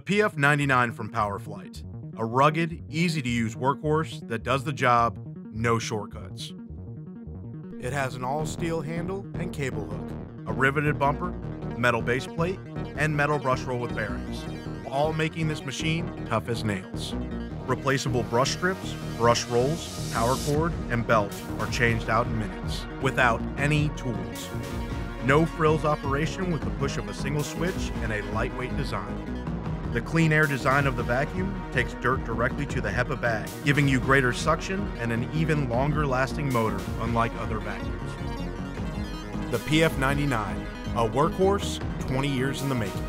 PF99 from Powr-Flite, a rugged, easy-to-use workhorse that does the job, no shortcuts. It has an all-steel handle and cable hook, a riveted bumper, metal base plate, and metal brush roll with bearings, all making this machine tough as nails. Replaceable brush strips, brush rolls, power cord, and belt are changed out in minutes, without any tools. No frills operation with the push of a single switch and a lightweight design. The clean air design of the vacuum takes dirt directly to the HEPA bag, giving you greater suction and an even longer lasting motor, unlike other vacuums. The PF99, a workhorse 20 years in the making.